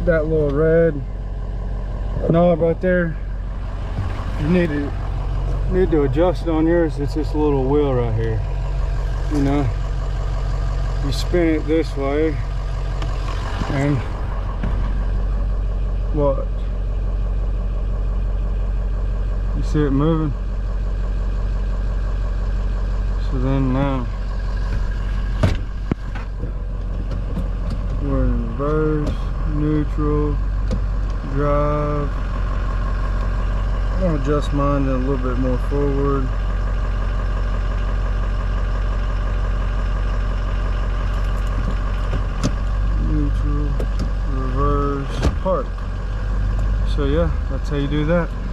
that little red knob right there. You need to adjust it on yours. It's this little wheel right here. You know, you spin it this way, and what? You see it moving? So then now we're in reverse, neutral, drive. I'm gonna adjust mine a little bit more forward. Neutral, reverse, park. So yeah, that's how you do that.